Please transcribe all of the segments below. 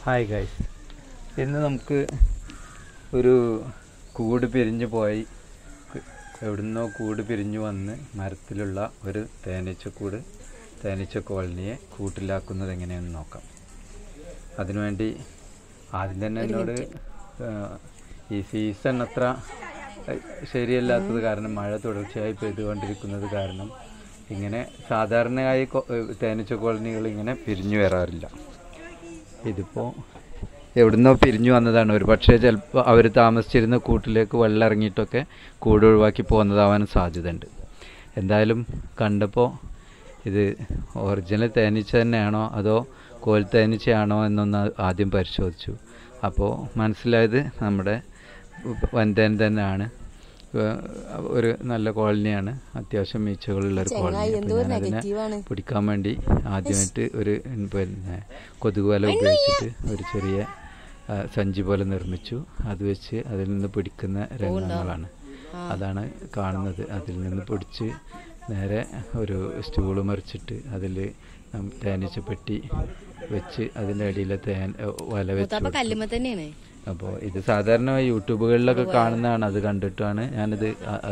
Hi guys, ഇന്ന് നമുക്ക് ഒരു കൂട് പിരിഞ്ഞു പോയി, എവിടുന്നോ കൂട് പിരിഞ്ഞു വന്ന് മരത്തിലുള്ള ഒരു തേനീച്ച കോളനിയെ കൂട്ടിലാക്കുന്നത് എങ്ങനെയാണെന്ന് നോക്കാം. അതിനുവേണ്ടി ആദ്യം തന്നെ എന്നോട് ഈ സീസൺ അത്ര ശരിയല്ലാത്തത് കാരണം, മഴ തുടർച്ചയായി പെയ്തുകൊണ്ടിരിക്കുന്നത് കാരണം ഇങ്ങനെ സാധാരണയായി തേനീച്ച കോളനികൾ ഇങ്ങനെ പിരിഞ്ഞു വരാറില്ല. ഇതിപ്പോൾ എവിടുന്നോ പിരിഞ്ഞു വന്നതാണ്. ഒരു പക്ഷേ ചിലപ്പോൾ അവർ താമസിച്ചിരുന്ന കൂട്ടിലേക്ക് വെള്ളം ഇറങ്ങിയിട്ടൊക്കെ കൂട് ഒഴിവാക്കി പോകുന്നതാവാനും സാധ്യതയുണ്ട്. എന്തായാലും കണ്ടപ്പോൾ ഇത് ഒറിജിനൽ തേനീച്ച തന്നെയാണോ അതോ കോൽ തേനീച്ചയാണോ എന്നൊന്ന് ആദ്യം പരിശോധിച്ചു. അപ്പോൾ മനസ്സിലായത് നമ്മുടെ വൻതേൻ തന്നെയാണ്. ഒരു നല്ല കോളനിയാണ്, അത്യാവശ്യം ഈച്ചകളുള്ളൊരു കോളനി. അതിനെ പിടിക്കാൻ വേണ്ടി ആദ്യമായിട്ട് ഒരു കൊതുക് വല ഉപയോഗിച്ചിട്ട് ഒരു ചെറിയ സഞ്ചി പോലെ നിർമ്മിച്ചു. അത് വെച്ച് അതിൽ നിന്ന് പിടിക്കുന്ന രംഗങ്ങളാണ് അതാണ് കാണുന്നത്. അതിൽ നിന്ന് പിടിച്ച് നേരെ ഒരു സ്റ്റൂള് മറിച്ചിട്ട് അതിൽ തേനീച്ചപ്പെട്ടി വെച്ച് അതിൻ്റെ അടിയിലെ വല വെച്ച്. അപ്പോൾ ഇത് സാധാരണ യൂട്യൂബുകളിലൊക്കെ കാണുന്നതാണ്. അത് കണ്ടിട്ടാണ് ഞാനിത്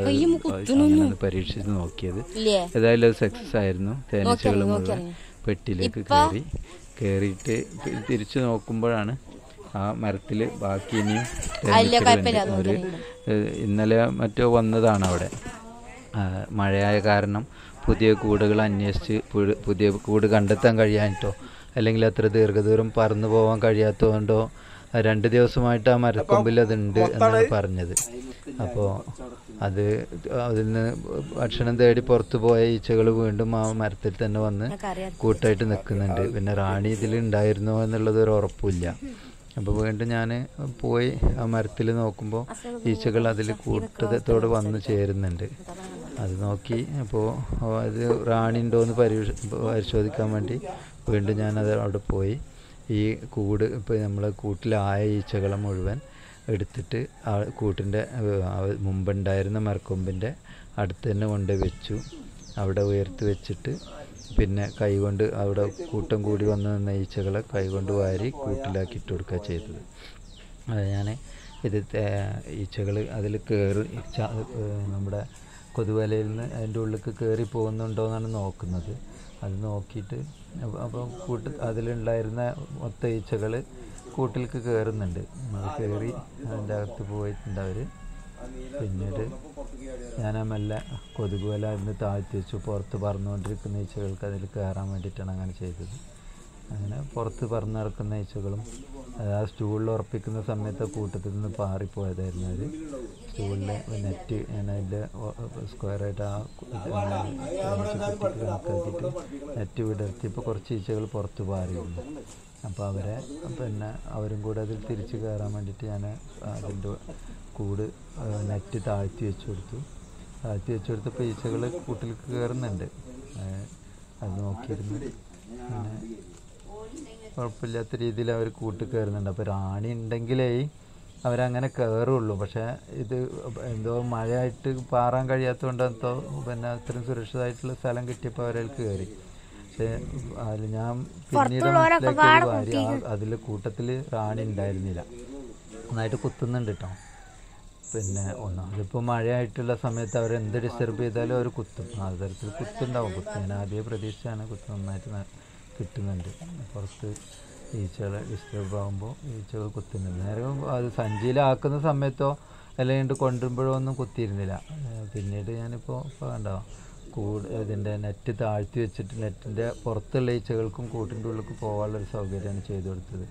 പരീക്ഷിച്ച് നോക്കിയത്. ഏതായാലും അത് സക്സസ് ആയിരുന്നു. തേനീച്ചകൾ മുഴുവൻ പെട്ടിയിലേക്ക് കയറിയിട്ട് തിരിച്ചു നോക്കുമ്പോഴാണ് ആ മരത്തിൽ ബാക്കി ഇനിയും ഒരു ഇന്നലെ മറ്റോ വന്നതാണ്. അവിടെ മഴയായ കാരണം പുതിയ കൂടുകൾ അന്വേഷിച്ച് പുതിയ കൂട് കണ്ടെത്താൻ കഴിയാനിട്ടോ അല്ലെങ്കിൽ അത്ര ദീർഘദൂരം പറന്നു പോകാൻ കഴിയാത്തതുകൊണ്ടോ 2 ദിവസമായിട്ട് ആ മരക്കൊമ്പിൽ അതുണ്ട് എന്നാണ് പറഞ്ഞത്. അപ്പോൾ അതിൽ നിന്ന് ഭക്ഷണം തേടി പുറത്തു പോയ ഈച്ചകൾ വീണ്ടും ആ മരത്തിൽ തന്നെ വന്ന് കൂട്ടായിട്ട് നിൽക്കുന്നുണ്ട്. പിന്നെ റാണി ഇതിൽ ഉണ്ടായിരുന്നോ എന്നുള്ളത് ഒരു ഉറപ്പില്ല. അപ്പോൾ വീണ്ടും ഞാൻ പോയി ആ മരത്തിൽ നോക്കുമ്പോൾ ഈച്ചകൾ അതിൽ കൂട്ടത്തോട് വന്ന് ചേരുന്നുണ്ട്. അത് നോക്കി അപ്പോൾ അത് റാണി ഉണ്ടോ എന്ന് പരിശോധിക്കാൻ വേണ്ടി വീണ്ടും ഞാനത് അവിടെ പോയി. ഈ കൂട് ഇപ്പോൾ നമ്മൾ കൂട്ടിലായ ഈച്ചകളെ മുഴുവൻ എടുത്തിട്ട് ആ കൂട്ടിൻ്റെ മുമ്പുണ്ടായിരുന്ന മരക്കൊമ്പിൻ്റെ അടുത്ത് തന്നെ കൊണ്ട് വെച്ചു. അവിടെ ഉയർത്തി വെച്ചിട്ട് പിന്നെ കൈകൊണ്ട് അവിടെ കൂട്ടം കൂടി വന്ന് നിന്ന ഈച്ചകളെ കൈകൊണ്ട് വാരി കൂട്ടിലാക്കി ഇട്ട് കൊടുക്കുക ചെയ്തത്. അത് ഞാൻ ഈച്ചകൾ അതിൽ കയറി നമ്മുടെ കൊതുവലയിൽ നിന്ന് അതിൻ്റെ ഉള്ളിലേക്ക് കയറി പോകുന്നുണ്ടോ എന്നാണ് നോക്കുന്നത്. അത് നോക്കിയിട്ട് അപ്പോൾ അതിലുണ്ടായിരുന്ന മൊത്തം ഈച്ചകൾ കൂട്ടിലേക്ക് കയറുന്നുണ്ട്. അത് കയറി അതിൻ്റെ അകത്ത് പോയിട്ടുണ്ട് അവർ. പിന്നീട് ഞാൻ മെല്ലെ കൊതുക് വല അതിന് താഴ്ത്തി വെച്ചു. പുറത്ത് പറന്നുകൊണ്ടിരിക്കുന്ന ഈച്ചകൾക്ക് അതിൽ കയറാൻ വേണ്ടിയിട്ടാണ് അങ്ങനെ ചെയ്തത്. അങ്ങനെ പുറത്ത് പറന്ന് നടക്കുന്ന ഈച്ചകളും ആ സ്റ്റൂളിൽ ഉറപ്പിക്കുന്ന സമയത്ത് കൂട്ടത്തിൽ നിന്ന് പാറിപ്പോയതായിരുന്നു. അവർ സ്റ്റൂളിലെ നെറ്റ് ഞാൻ അതിൻ്റെ സ്ക്വയറായിട്ട് ആ കണക്കാക്കിയിട്ട് നെറ്റ് വിടർത്തിയപ്പോൾ കുറച്ച് ഈച്ചകൾ പുറത്ത് പാറിയിരുന്നു. അപ്പോൾ അവരും കൂടെ അതിൽ തിരിച്ച് കയറാൻ വേണ്ടിയിട്ട് ഞാൻ അതിൻ്റെ കൂട് നെറ്റ് താഴ്ത്തി വെച്ച് കൊടുത്തപ്പോൾ ഈച്ചകൾ കൂട്ടിലേക്ക് കയറുന്നുണ്ട്. അത് നോക്കിയിരുന്നു. പിന്നെ കുഴപ്പമില്ലാത്ത രീതിയിൽ അവർ കൂട്ടിൽ കയറുന്നുണ്ട്. അപ്പോൾ റാണി ഉണ്ടെങ്കിലേ അവരങ്ങനെ കയറുള്ളൂ. പക്ഷേ ഇത് എന്തോ മഴയായിട്ട് പാറാൻ കഴിയാത്തതുകൊണ്ട് എന്തോ അത്രയും സുരക്ഷിതമായിട്ടുള്ള സ്ഥലം കിട്ടിയപ്പോൾ അവരതിൽ കയറി. പക്ഷേ അതിൽ ഞാൻ പിന്നീട് മനസ്സിലാക്കിയത് അതിൽ കൂട്ടത്തിൽ റാണി ഉണ്ടായിരുന്നില്ല. നന്നായിട്ട് കുത്തുന്നുണ്ട് കേട്ടോ. പിന്നെ ഒന്നാമതിപ്പോൾ മഴയായിട്ടുള്ള സമയത്ത് അവരെന്ത് ഡിസ്റ്റർബ് ചെയ്താലും അവർ കുത്തും. ആ തരത്തിൽ കുത്തുണ്ടാവും. ഞാൻ ആദ്യമേ പ്രതീക്ഷിച്ചാണ് കുത്ത് നന്നായിട്ട് കിട്ടുന്നുണ്ട്. പുറത്ത് ഈച്ചകൾ ഡിസ്റ്റർബ് ആകുമ്പോൾ ഈച്ചകൾ കുത്തുന്നുണ്ട്. നേരെ അത് സഞ്ചിയിലാക്കുന്ന സമയത്തോ അല്ലെങ്കിൽ കൊണ്ടുവരുമ്പോഴോ ഒന്നും കുത്തിയിരുന്നില്ല. പിന്നീട് ഞാനിപ്പോൾ കണ്ടോ ഇതിൻ്റെ നെറ്റ് താഴ്ത്തി വെച്ചിട്ട് നെറ്റിൻ്റെ പുറത്തുള്ള ഈച്ചകൾക്കും കൂട്ടിൻ്റെ ഉള്ളിലേക്ക് പോകാനുള്ളൊരു സൗകര്യമാണ് ചെയ്തു കൊടുത്തത്.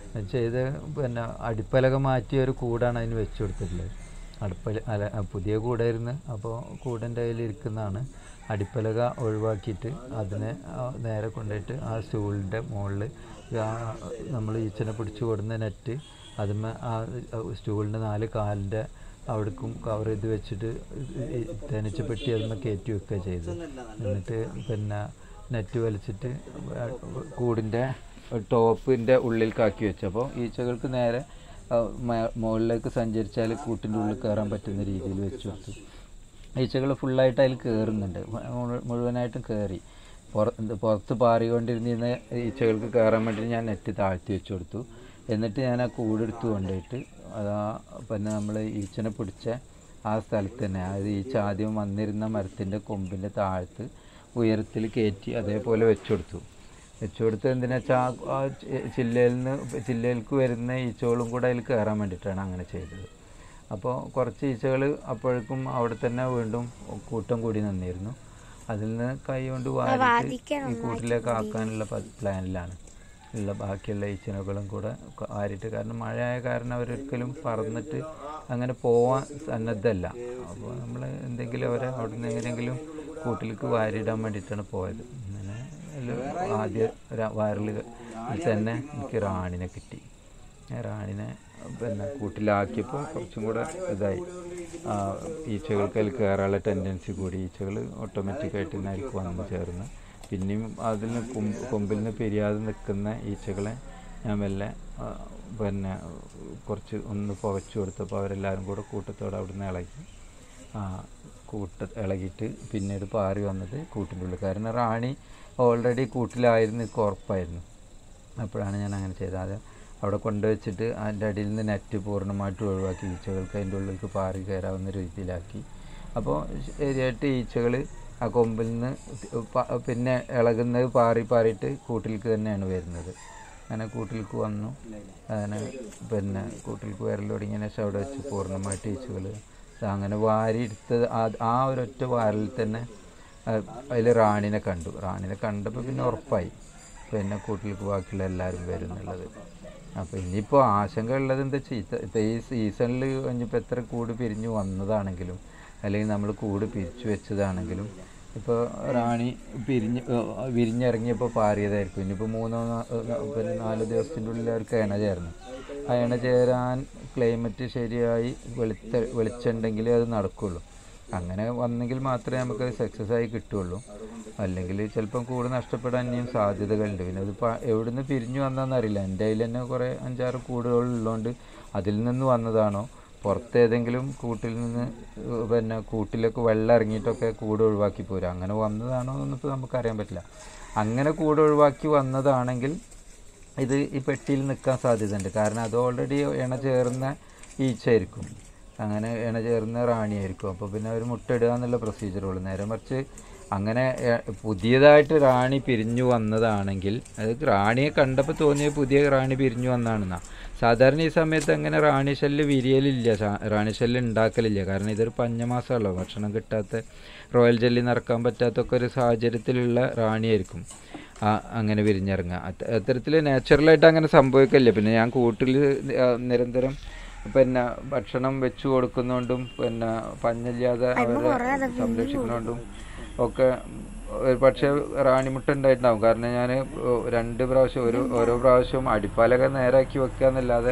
അടിപ്പലക മാറ്റിയ ഒരു കൂടാണ് അതിന് വെച്ച് കൊടുത്തിട്ടുള്ളത്. പുതിയ കൂടായിരുന്നു. അപ്പോൾ കൂടിൻ്റെ കയ്യിലിരിക്കുന്നതാണ്. അടിപ്പലക ഒഴിവാക്കിയിട്ട് അതിനെ നേരെ കൊണ്ടുപോയിട്ട് ആ സ്റ്റൂളിൻ്റെ മുകളിൽ നമ്മൾ ഈച്ചനെ പിടിച്ചു കൊടുക്കുന്ന നെറ്റ് അതിന്മേ ആ സ്റ്റൂളിൻ്റെ 4 കാലിൻ്റെ അവിടേക്കും കവർ ചെയ്ത് വെച്ചിട്ട് തേനീച്ചപ്പെട്ടി അതിന്മേൽ കയറ്റി വെക്കുക ചെയ്തു. എന്നിട്ട് നെറ്റ് വലിച്ചിട്ട് കൂടിൻ്റെ ടോപ്പിൻ്റെ ഉള്ളിലേക്കാക്കി വെച്ചപ്പോൾ ഈച്ചകൾക്ക് നേരെ മുകളിലേക്ക് സഞ്ചരിച്ചാൽ കൂട്ടിൻ്റെ ഉള്ളിൽ കയറാൻ പറ്റുന്ന രീതിയിൽ വെച്ച് കൊടുത്തു. ഈച്ചകൾ ഫുള്ളായിട്ട് അതിൽ കയറുന്നുണ്ട്. മുഴുവനായിട്ടും കയറി. പുറത്ത് പാറിക്കൊണ്ടിരുന്ന ഈച്ചകൾക്ക് കയറാൻ വേണ്ടി ഞാൻ നെറ്റ് താഴ്ത്തി വെച്ച് കൊടുത്തു. എന്നിട്ട് ഞാൻ ആ കൂടെടുത്ത് കൊണ്ടുപോയിട്ട് അതാ പിന്നെ നമ്മൾ ഈച്ചനെ പിടിച്ച ആ സ്ഥലത്ത് തന്നെ, അതായത് ഈച്ച ആദ്യം വന്നിരുന്ന മരത്തിൻ്റെ കൊമ്പിൻ്റെ താഴത്ത് ഉയരത്തിൽ കയറ്റി അതേപോലെ വെച്ചുകൊടുത്തു. എന്തിനാ വെച്ചാൽ ആ ചില്ലയിലേക്ക് വരുന്ന ഈച്ചകളും കൂടെ അതിൽ കയറാൻ വേണ്ടിയിട്ടാണ് അങ്ങനെ ചെയ്തത്. അപ്പോൾ കുറച്ച് ഈച്ചകൾ അപ്പോഴേക്കും അവിടെ തന്നെ വീണ്ടും കൂട്ടം കൂടി നിന്നിരുന്നു. അതിൽ നിന്ന് കൈ കൊണ്ട് വാരിയിട്ട് ഈ കൂട്ടിലേക്ക് ആക്കാനുള്ള പ്ലാനിലാണ് ഉള്ള. ബാക്കിയുള്ള ഈച്ചകളും കൂടെ വാരിയിട്ട്, കാരണം മഴയായ കാരണം അവരൊരിക്കലും പറന്നിട്ട് അങ്ങനെ പോവാൻ സന്നദ്ധമല്ല. അപ്പോൾ നമ്മൾ എന്തെങ്കിലും അവരെ അവിടെ നിന്ന് എങ്ങനെയെങ്കിലും കൂട്ടിലേക്ക് വാരിയിടാൻ വേണ്ടിയിട്ടാണ് പോയത്. അങ്ങനെ ആദ്യ വയറിൽ തന്നെ എനിക്ക് റാണിനെ കിട്ടി. റാണിനെ പിന്നെ കൂട്ടിലാക്കിയപ്പോൾ കുറച്ചും കൂടെ ഇതായി, ഈച്ചകൾക്ക് അതിൽ കയറാനുള്ള ടെൻഡൻസി കൂടി. ഈച്ചകൾ ഓട്ടോമാറ്റിക്കായിട്ട് തന്നെ അതിലേക്ക് വന്ന് ചേർന്ന് പിന്നെയും അതിൽ കൊമ്പിൽ നിന്ന് പിരിയാതെ നിൽക്കുന്ന ഈച്ചകളെ ഞാൻ മെല്ലെ പിന്നെ കുറച്ച് ഒന്ന് പുകച്ചു കൊടുത്തപ്പോൾ അവരെല്ലാവരും കൂടെ കൂട്ടത്തോടെ അവിടെ നിന്ന് ഇളകി ഇളകിയിട്ട് പിന്നീട് പാറി വന്നത് കൂട്ടിൻ്റെ ഉള്ളിൽ. കാരണം റാണി ഓൾറെഡി കൂട്ടിലായിരുന്നു, ഉറപ്പായിരുന്നു. അപ്പോഴാണ് ഞാൻ അങ്ങനെ ചെയ്തത്. അത് അവിടെ കൊണ്ടുവച്ചിട്ട് അതിൻ്റെ അടിയിൽ നിന്ന് നെറ്റ് പൂർണ്ണമായിട്ട് ഒഴിവാക്കി ഈച്ചകൾക്ക് അതിൻ്റെ ഉള്ളിലേക്ക് പാറി കയറാവുന്ന രീതിയിലാക്കി. അപ്പോൾ ശരിയായിട്ട് ഈച്ചകൾ ആ കൊമ്പിൽ നിന്ന് പിന്നെ ഇളകുന്നത് പാറിയിട്ട് കൂട്ടിലേക്ക് തന്നെയാണ് വരുന്നത്. അങ്ങനെ കൂട്ടിലേക്ക് വന്നു. അങ്ങനെ പിന്നെ കൂട്ടിലേക്ക് വരൽ തുടങ്ങിയതിന് ശേഷം അവിടെ വെച്ച് പൂർണ്ണമായിട്ട് ഈച്ചകൾ അങ്ങനെ വാരിയെടുത്തത് ആ ഒരൊറ്റ വാരലിൽ തന്നെ അതിൽ റാണിനെ കണ്ടപ്പോൾ പിന്നെ ഉറപ്പായി പിന്നെ കൂട്ടിലേക്ക് ബാക്കിയുള്ള എല്ലാവരും വരും എന്നുള്ളത്. അപ്പോൾ ഇനിയിപ്പോൾ ആശങ്ക ഉള്ളത് എന്താ വെച്ചാൽ ഇപ്പോൾ ഈ സീസണിൽ കഴിഞ്ഞപ്പോൾ എത്ര കൂട് പിരിഞ്ഞു വന്നതാണെങ്കിലും അല്ലെങ്കിൽ നമ്മൾ കൂട് പിരിച്ചു വെച്ചതാണെങ്കിലും ഇപ്പോൾ റാണി വിരിഞ്ഞിറങ്ങിയപ്പോൾ പാറിയതായിരിക്കും. ഇനിയിപ്പോൾ 4 ദിവസത്തിൻ്റെ ഉള്ളിൽ അവർക്ക് ഇണ ചേർന്നു. ആ ഇണ ചേരാൻ ക്ലൈമറ്റ് ശരിയായി വെളിച്ചുണ്ടെങ്കിലേ അത് നടക്കുകയുള്ളൂ. അങ്ങനെ വന്നെങ്കിൽ മാത്രമേ നമുക്കത് സക്സസ് ആയി കിട്ടുകയുള്ളൂ. അല്ലെങ്കിൽ ചിലപ്പം കൂട് നഷ്ടപ്പെടാൻ ഇനിയും സാധ്യതകളുണ്ട്. പിന്നെ അത് എവിടെ നിന്ന് പിരിഞ്ഞു വന്നതെന്നറിയില്ല. എൻ്റെ കയ്യിൽ തന്നെ കുറേ 5-6 കൂടുകളുള്ളതുകൊണ്ട് അതിൽ നിന്ന് വന്നതാണോ, പുറത്തേതെങ്കിലും കൂട്ടിൽ നിന്ന് പിന്നെ കൂട്ടിലേക്ക് വെള്ളം ഇറങ്ങിയിട്ടൊക്കെ കൂട് ഒഴിവാക്കി പോരും, അങ്ങനെ വന്നതാണോ എന്നിപ്പോൾ നമുക്കറിയാൻ പറ്റില്ല. അങ്ങനെ കൂട് ഒഴിവാക്കി വന്നതാണെങ്കിൽ ഇത് ഈ പെട്ടിയിൽ നിൽക്കാൻ സാധ്യതയുണ്ട്. കാരണം അത് ഓൾറെഡി ഇണ ചേർന്ന ഈച്ചയായിരിക്കും, അങ്ങനെ ഇണ ചേർന്ന റാണിയായിരിക്കും. അപ്പോൾ പിന്നെ അവർ മുട്ടയിടുക എന്നുള്ള പ്രൊസീജിയറുള്ളൂ. നേരെ മറിച്ച് അങ്ങനെ പുതിയതായിട്ട് റാണി പിരിഞ്ഞു വന്നതാണെങ്കിൽ, അത് റാണിയെ കണ്ടപ്പോൾ തോന്നിയ പുതിയ റാണി പിരിഞ്ഞു വന്നതാണെന്നാണ്. സാധാരണ ഈ സമയത്ത് അങ്ങനെ റാണി ശല്യം വിരിയലില്ല, റാണി ശല്യം ഉണ്ടാക്കലില്ല. കാരണം ഇതൊരു പഞ്ഞമാസമല്ലോ, ഭക്ഷണം കിട്ടാത്ത, റോയൽ ജെല്ലി നിറക്കാൻ പറ്റാത്തൊക്കെ ഒരു സാഹചര്യത്തിലുള്ള റാണിയായിരിക്കും അങ്ങനെ വിരിഞ്ഞിറങ്ങുക. അത്തരത്തിൽ നാച്ചുറലായിട്ട് അങ്ങനെ സംഭവിക്കില്ല. പിന്നെ ഞാൻ കൂട്ടിൽ നിരന്തരം പിന്നെ ഭക്ഷണം വെച്ച് കൊടുക്കുന്നതുകൊണ്ടും പിന്നെ പഞ്ഞില്ലാതെ അവരെ സംരക്ഷിക്കുന്നതുകൊണ്ടും ഒക്കെ പക്ഷേ റാണിമുട്ട ഉണ്ടായിട്ടുണ്ടാവും. കാരണം ഞാൻ 2 പ്രാവശ്യം ഓരോ പ്രാവശ്യവും അടിപ്പാലൊക്കെ നേരാക്കി വെക്കുക എന്നല്ലാതെ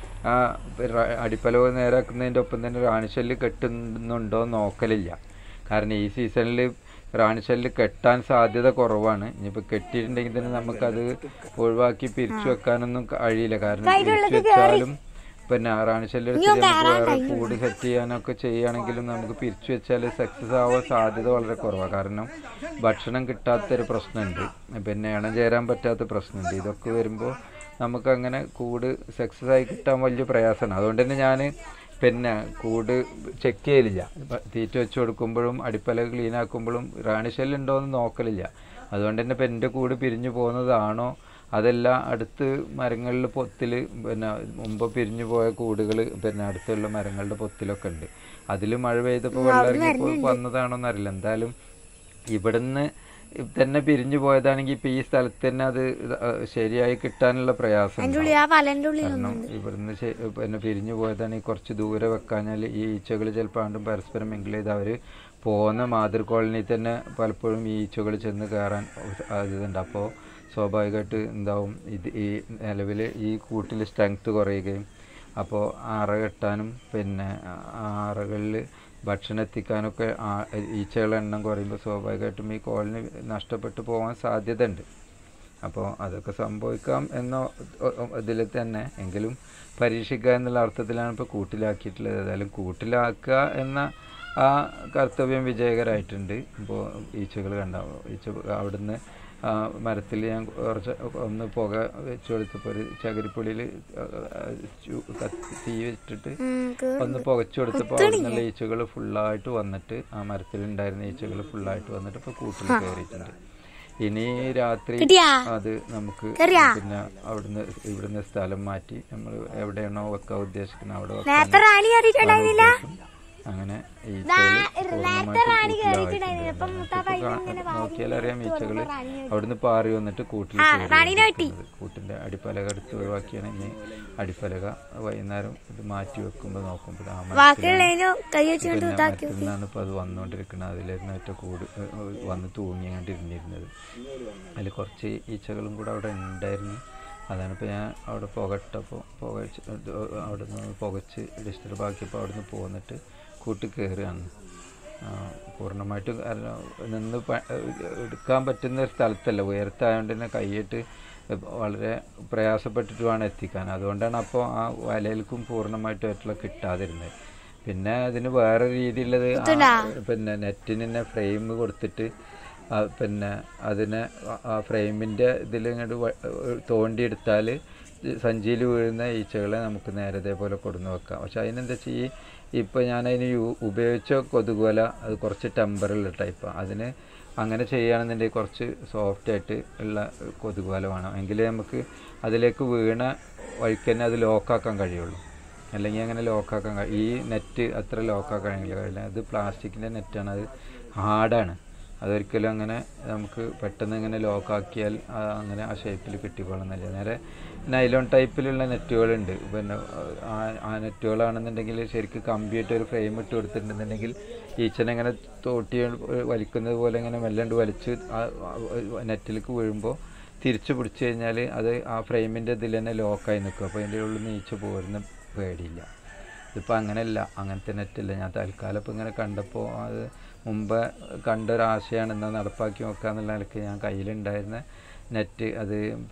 അടിപ്പല നേരാക്കുന്നതിൻ്റെ ഒപ്പം തന്നെ റാണിശല്ല് കെട്ടുന്നുണ്ടോ നോക്കലില്ല. കാരണം ഈ സീസണിൽ റാണിശല്ല് കെട്ടാൻ സാധ്യത കുറവാണ്. ഇനിയിപ്പോൾ കെട്ടിയിട്ടുണ്ടെങ്കിൽ തന്നെ നമുക്കത് ഒഴിവാക്കി പിരിച്ചു വെക്കാനൊന്നും കഴിയില്ല. കാരണം പിരിച്ചു വെച്ചാലും പിന്നെ റാണിശല്യം വേറെ കൂട് സെറ്റ് ചെയ്യാനൊക്കെ ചെയ്യുകയാണെങ്കിലും നമുക്ക് പിരിച്ചു വെച്ചാൽ സക്സസ് ആവാൻ സാധ്യത വളരെ കുറവാണ്. കാരണം ഭക്ഷണം കിട്ടാത്തൊരു പ്രശ്നമുണ്ട്, പിന്നെ ഇണം ചേരാൻ പറ്റാത്ത പ്രശ്നമുണ്ട്. ഇതൊക്കെ വരുമ്പോൾ നമുക്കങ്ങനെ കൂട് സക്സസ് ആയി കിട്ടാൻ വലിയ പ്രയാസമാണ്. അതുകൊണ്ട് തന്നെ ഞാൻ പിന്നെ കൂട് ചെക്ക് ചെയ്യലില്ല. തീറ്റ വെച്ച് കൊടുക്കുമ്പോഴും അടിപ്പല ക്ലീൻ ആക്കുമ്പോഴും റാണിശല്യം ഉണ്ടോ എന്ന് നോക്കലില്ല. അതുകൊണ്ട് തന്നെ ഇപ്പം എൻ്റെ കൂട് പിരിഞ്ഞു പോകുന്നതാണോ അതെല്ലാം അടുത്ത് മരങ്ങളുടെ പൊത്തിൽ പിന്നെ മുമ്പ് പിരിഞ്ഞു പോയ കൂടുകൾ പിന്നെ അടുത്തുള്ള മരങ്ങളുടെ പൊത്തിലൊക്കെ ഉണ്ട്. അതിൽ മഴ പെയ്തപ്പോൾ വെള്ളം ഇറങ്ങിയപ്പോൾ വന്നതാണോന്നറിയില്ല. എന്തായാലും ഇവിടുന്ന് തന്നെ പിരിഞ്ഞു പോയതാണെങ്കിൽ ഇപ്പം ഈ സ്ഥലത്ത് തന്നെ അത് ശരിയായി കിട്ടാനുള്ള പ്രയാസം. കാരണം ഇവിടുന്ന് പിന്നെ പിരിഞ്ഞു പോയതാണെങ്കിൽ കുറച്ച് ദൂരെ വെക്കാഞ്ഞാൽ ഈ ഈച്ചകൾ ചിലപ്പോൾ ആണ്ടും പരസ്പരം മിങ്കിൾ ചെയ്ത് അവർ പോകുന്ന മാതൃ കോളനിയിൽ തന്നെ പലപ്പോഴും ഈ ഈച്ചകൾ ചെന്ന് കയറാൻ സാധ്യതയുണ്ട്. അപ്പോൾ സ്വാഭാവികമായിട്ട് എന്താവും, ഈ നിലവിൽ ഈ കൂട്ടിൽ സ്ട്രെങ്ത്ത് കുറയുകയും അപ്പോൾ അറ കെട്ടാനും പിന്നെ അറകളിൽ ഭക്ഷണം എത്തിക്കാനൊക്കെ ഈച്ചകളുടെ എണ്ണം കുറയുമ്പോൾ സ്വാഭാവികമായിട്ടും ഈ കോളനി നഷ്ടപ്പെട്ടു പോകാൻ സാധ്യതയുണ്ട്. അപ്പോൾ അതൊക്കെ സംഭവിക്കാം എന്ന ഇതിൽ തന്നെ എങ്കിലും പരീക്ഷിക്കുക എന്നുള്ള അർത്ഥത്തിലാണ് ഇപ്പോൾ കൂട്ടിലാക്കിയിട്ടുള്ളത്. ഏതായാലും കൂട്ടിലാക്കുക എന്ന ആ കർത്തവ്യം വിജയകരമായിട്ടുണ്ട്. ഇപ്പോൾ ഈച്ചകൾ കണ്ടാവും, അവിടുന്ന് മരത്തിൽ ഞാൻ കുറച്ച് ഒന്ന് പുക വെച്ച് കൊടുത്തപ്പോൾ ഒരു ചകിരിപ്പൊടിയിൽ തീ വെച്ചിട്ട് ഒന്ന് പുകച്ചു കൊടുത്തപ്പോൾ അവിടെ നിന്നുള്ള ഈച്ചകൾ ഫുള്ളായിട്ട് വന്നിട്ട് ആ മരത്തിലുണ്ടായിരുന്ന ഈച്ചകൾ ഫുള്ളായിട്ട് വന്നിട്ട് ഇപ്പോൾ കൂട്ടിൽ കയറിയിട്ടുണ്ട്. ഇനി രാത്രി അത് നമുക്ക് പിന്നെ ഇവിടുന്ന് സ്ഥലം മാറ്റി നമ്മൾ എവിടെയാണോ വെക്കാൻ ഉദ്ദേശിക്കുന്നത് അവിടെ വെക്കാൻ. അങ്ങനെ നോക്കിയാലറിയാം ഈച്ചകള് അവിടുന്ന് പാറി വന്നിട്ട് കൂട്ടിൽ കൂട്ടിന്റെ അടിപ്പലക എടുത്ത് ഒഴിവാക്കിയാണ് ഇനി അടിപ്പലക വൈകുന്നേരം ഇത് മാറ്റി വെക്കുമ്പോ നോക്കുമ്പോൾ മരത്തിനാണ് ഇപ്പൊ അത് വന്നുകൊണ്ടിരിക്കുന്നത്. അതിലായിരുന്നു ഏറ്റവും വന്ന് തൂങ്ങിക്കൊണ്ടിരുന്നിരുന്നത്. അതിൽ കുറച്ച് ഈച്ചകളും കൂടെ അവിടെ ഉണ്ടായിരുന്നു. അതാണിപ്പോൾ ഞാൻ അവിടെ പുകട്ടപ്പോൾ അവിടെ നിന്ന് പുകച്ച് ഡിസ്റ്റർബ് ആക്കിയപ്പോൾ അവിടെ നിന്ന് പോന്നിട്ട് കൂട്ടി കയറുകയാണ്. പൂർണ്ണമായിട്ട് നിന്ന് എടുക്കാൻ പറ്റുന്ന ഒരു സ്ഥലത്തല്ല, ഉയരത്തായതുകൊണ്ട് തന്നെ കൈയിട്ട് വളരെ പ്രയാസപ്പെട്ടിട്ട് വേണം എത്തിക്കാൻ. അതുകൊണ്ടാണ് അപ്പോൾ ആ വലയിൽക്കും പൂർണ്ണമായിട്ടുള്ള കിട്ടാതിരുന്നത്. പിന്നെ അതിന് വേറെ രീതിയിലുള്ളത് പിന്നെ നെറ്റിന് തന്നെ ഫ്രെയിം കൊടുത്തിട്ട് പിന്നെ അതിനെ ആ ഫ്രെയിമിൻ്റെ ഇതിലിങ്ങോട്ട് തോണ്ടിയെടുത്താൽ സഞ്ചിയിൽ വീഴുന്ന ഈച്ചകളെ നമുക്ക് നേരെ ഇതേപോലെ കൊടുന്ന് വെക്കാം. പക്ഷെ അതിനെന്താ വെച്ചാൽ ഇപ്പോൾ ഞാനതിന് ഉപയോഗിച്ച കൊതുകുവല അത് കുറച്ച് ടെമ്പറുള്ള ടൈപ്പാണ്. അതിന് അങ്ങനെ ചെയ്യുകയാണെന്നുണ്ടെങ്കിൽ കുറച്ച് സോഫ്റ്റായിട്ട് ഉള്ള കൊതുകുവല വേണം. എങ്കിലേ നമുക്ക് അതിലേക്ക് വീണ വഴിക്ക് തന്നെ അത് ലോക്കാക്കാൻ കഴിയുള്ളൂ. അല്ലെങ്കിൽ അങ്ങനെ ലോക്കാക്കാൻ ഈ നെറ്റ് അത്ര ലോക്കാക്കാൻ കഴിയില്ല. അത് പ്ലാസ്റ്റിക്കിൻ്റെ നെറ്റാണ്, അത് ഹാർഡാണ്. അതൊരിക്കലും അങ്ങനെ നമുക്ക് പെട്ടെന്ന് ഇങ്ങനെ ലോക്കാക്കിയാൽ അങ്ങനെ ആ ഷേപ്പിൽ കിട്ടിക്കൊള്ളുന്നില്ല. നേരെ നൈലോൺ ടൈപ്പിലുള്ള നെറ്റുകളുണ്ട്. പിന്നെ ആ നെറ്റുകളാണെന്നുണ്ടെങ്കിൽ ശരിക്കും കമ്പിയായിട്ട് ഒരു ഫ്രെയിം ഇട്ട് കൊടുത്തിട്ടുണ്ടെന്നുണ്ടെങ്കിൽ ഈച്ചനെ ഇങ്ങനെ തോട്ടി വലിക്കുന്നത് പോലെ ഇങ്ങനെ മെല്ലണ്ട് വലിച്ച് ആ നെറ്റിലേക്ക് വീഴുമ്പോൾ തിരിച്ചു പിടിച്ചു കഴിഞ്ഞാൽ അത് ആ ഫ്രെയിമിൻ്റെ ഇതിൽ തന്നെ ലോക്കായി നിൽക്കും. അപ്പോൾ അതിൻ്റെ ഉള്ളിൽ നിന്ന് ഈച്ച പോരുന്ന പേടിയില്ല. ഇതിപ്പോൾ അങ്ങനെയല്ല, അങ്ങനത്തെ നെറ്റില്ല. ഞാൻ തൽക്കാലം ഇപ്പോൾ ഇങ്ങനെ കണ്ടപ്പോൾ അത് മുമ്പ് കണ്ടൊരാശയാണ് എന്നാൽ നടപ്പാക്കി നോക്കുക എന്നുള്ള നിലയ്ക്ക് ഞാൻ കയ്യിലുണ്ടായിരുന്ന നെറ്റ് അത്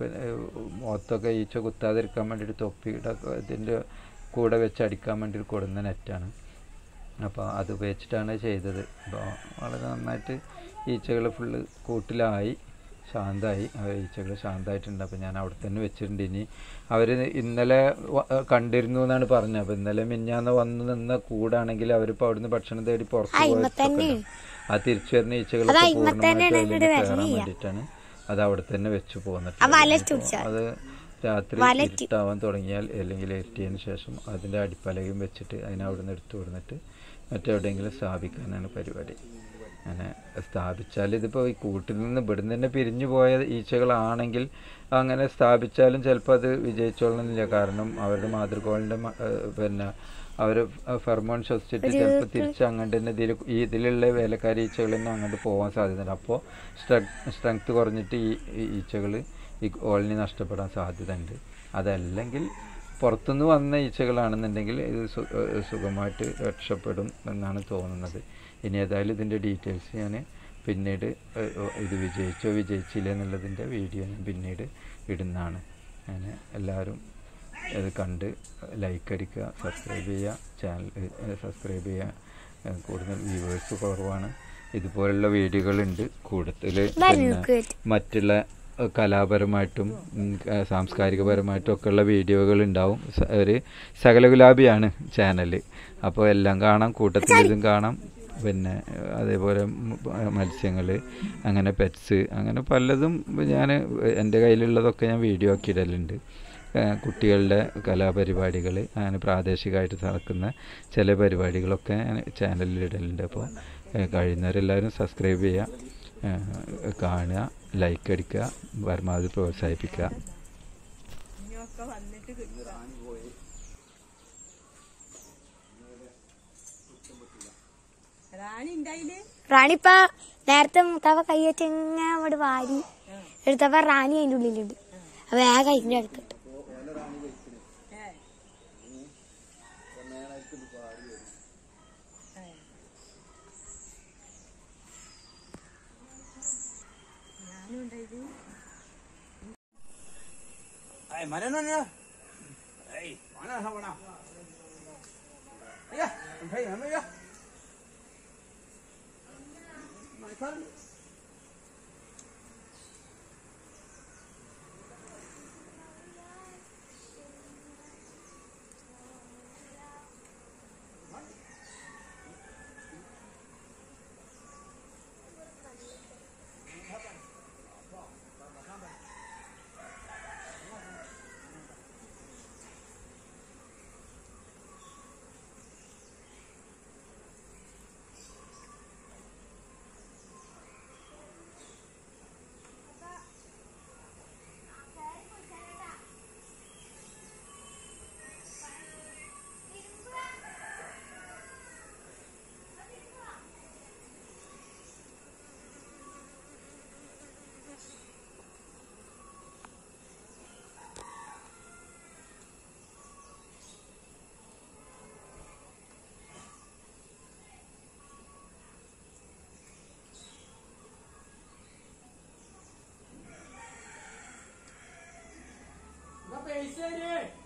മുഖത്തൊക്കെ ഈച്ച കുത്താതിരിക്കാൻ വേണ്ടിയിട്ട് തൊപ്പിയുടെ ഇതിൻ്റെ കൂടെ വെച്ച് അടിക്കാൻ വേണ്ടി കൊടുന്ന നെറ്റാണ്. അപ്പോൾ അത് ഉപയോഗിച്ചിട്ടാണ് ചെയ്തത്. അപ്പോൾ വളരെ നന്നായിട്ട് ഈച്ചകൾ ഫുള്ള് കൂട്ടിലായി ശാന്തമായി. ഈച്ചകൾ ശാന്തമായിട്ടുണ്ട്. അപ്പോൾ ഞാൻ അവിടെ തന്നെ വെച്ചിട്ടുണ്ട്. ഇനി അവർ ഇന്നലെ കണ്ടിരുന്നു എന്നാണ് പറഞ്ഞത്. അപ്പോൾ ഇന്നലെ മിഞ്ഞാന്ന് വന്ന് നിന്ന കൂടാണെങ്കിൽ അവരിപ്പോൾ അവിടുന്ന് ഭക്ഷണം തേടി പുറത്ത് പോയി ആ തിരിച്ചു വരുന്ന ഈച്ചകളൊക്കെ പൂർണ്ണമായിട്ട് കയറാൻ വേണ്ടിയിട്ടാണ് അത് അവിടെ തന്നെ വെച്ച് പോന്നിട്ട്. അത് രാത്രി ഇരുട്ടാവാൻ തുടങ്ങിയാൽ അല്ലെങ്കിൽ ഇരുട്ടിയതിന് ശേഷം അതിൻ്റെ അടിപ്പലകയും വെച്ചിട്ട് അതിനവിടെ നിന്ന് എടുത്തു കൊടുത്തിട്ട് മറ്റെവിടെയെങ്കിലും സ്ഥാപിക്കാനാണ് പരിപാടി. അങ്ങനെ സ്ഥാപിച്ചാൽ ഇതിപ്പോൾ ഈ കൂട്ടിൽ നിന്ന് ഇവിടുന്ന് തന്നെ പിരിഞ്ഞു പോയ ഈച്ചകളാണെങ്കിൽ അങ്ങനെ സ്ഥാപിച്ചാലും ചിലപ്പോൾ അത് വിജയിച്ചോളണമെന്നില്ല. കാരണം അവരുടെ മാതൃകോളിൻ്റെ പിന്നെ അവർ ഫെർമോൺ ശ്വസിച്ചിട്ട് ചിലപ്പോൾ തിരിച്ച് അങ്ങോട്ട് തന്നെ ഇതിലുള്ള വേലക്കാരി ഈച്ചകൾ തന്നെ അങ്ങോട്ട് പോകാൻ സാധ്യതയുണ്ട്. അപ്പോൾ സ്ട്രെങ്ത് കുറഞ്ഞിട്ട് ഈ ഈച്ചകൾ ഈ കോളനി നഷ്ടപ്പെടാൻ സാധ്യതയുണ്ട്. അതല്ലെങ്കിൽ പുറത്തുനിന്ന് വന്ന ഈച്ചകളാണെന്നുണ്ടെങ്കിൽ ഇത് സുഖമായിട്ട് രക്ഷപ്പെടും എന്നാണ് തോന്നുന്നത്. ഇനി ഏതായാലും ഇതിൻ്റെ ഡീറ്റെയിൽസ് ഞാൻ പിന്നീട് ഇത് വിജയിച്ചോ വിജയിച്ചില്ല എന്നുള്ളതിൻ്റെ വീഡിയോ ഞാൻ പിന്നീട് ഇടുന്നതാണ്. അങ്ങനെ എല്ലാവരും ഇത് കണ്ട് ലൈക്ക് അടിക്കുക, സബ്സ്ക്രൈബ് ചെയ്യുക, ചാനൽ സബ്സ്ക്രൈബ് ചെയ്യുക. കൂടുതൽ വ്യൂവേഴ്സ് കുറവാണ്. ഇതുപോലുള്ള വീഡിയോകളുണ്ട് കൂടുതൽ. പിന്നെ മറ്റുള്ള കലാപരമായിട്ടും സാംസ്കാരികപരമായിട്ടും ഒക്കെയുള്ള വീഡിയോകളുണ്ടാവും. ഒരു സകലഗുലാബിയാണ് ചാനൽ. അപ്പോൾ എല്ലാം കാണാം, കൂട്ടത്തിൽ ഇതും കാണാം. പിന്നെ അതേപോലെ മത്സ്യങ്ങൾ, അങ്ങനെ പെറ്റ്സ്, അങ്ങനെ പലതും ഞാൻ എൻ്റെ കയ്യിലുള്ളതൊക്കെ ഞാൻ വീഡിയോ ആക്കി ഇടലുണ്ട്. കുട്ടികളുടെ കലാപരിപാടികൾ, അങ്ങനെ പ്രാദേശികമായിട്ട് നടക്കുന്ന ചില പരിപാടികളൊക്കെ ചാനലിൽ ഇടലുണ്ട്. അപ്പോൾ കഴിയുന്നവരെല്ലാവരും സബ്സ്ക്രൈബ് ചെയ്യുക, കാണുക, ലൈക്ക് അടിക്കുക, പരമാവധി പ്രോത്സാഹിപ്പിക്കുക. റാണിപ്പ നേരത്തെ മുത്താവ കൈ വെച്ച് ഇങ്ങനെ അങ്ങോട്ട് വാരി എടുത്തപ്പോ റാണി അതിന്റെ ഉള്ളിലുണ്ട്. അപ്പൊ ആ കഴിക്കുന്ന എടുക്കട്ടെ. പൈസ